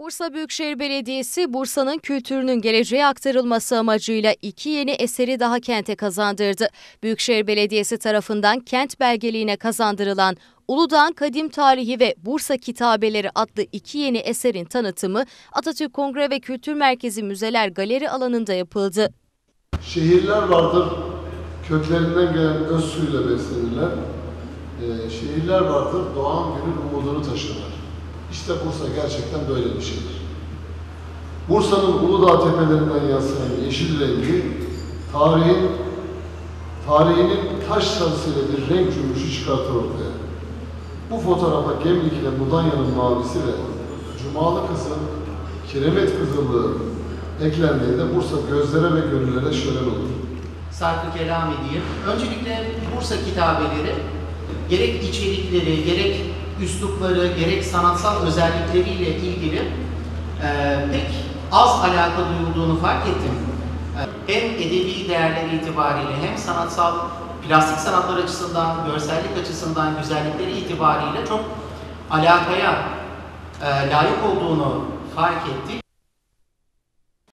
Bursa Büyükşehir Belediyesi, Bursa'nın kültürünün geleceğe aktarılması amacıyla 2 yeni eseri daha kente kazandırdı. Büyükşehir Belediyesi tarafından kent belgeliğine kazandırılan Uludağ'ın Kadim Tarihi ve Bursa Kitabeleri adlı 2 yeni eserin tanıtımı Atatürk Kongre ve Kültür Merkezi Müzeler Galeri alanında yapıldı. Şehirler vardır, köklerinden gelen öz suyla beslenirler. Şehirler vardır, doğan günün umudunu taşırlar. İşte Bursa gerçekten böyle bir şeydir. Bursa'nın Uludağ tepelerinden yansıyan yeşil rengi, tarihinin taş sarısıyla bir renk cümbüşü çıkartır ortaya. Bu fotoğrafa Gemlik ile Mudanya'nın mavisi ve Cumalı Kız'ın Kiremet Kızıllığı eklendiğinde Bursa gözlere ve gönüllere şölen olur. Sarkı kelam edeyim. Öncelikle Bursa kitabeleri gerek içerikleri, gerek üslupları, gerek sanatsal özellikleriyle ilgili pek az alaka duyulduğunu fark ettim. Hem edebi değerleri itibariyle hem sanatsal, plastik sanatlar açısından, görsellik açısından, güzellikleri itibariyle çok alakaya layık olduğunu fark ettik.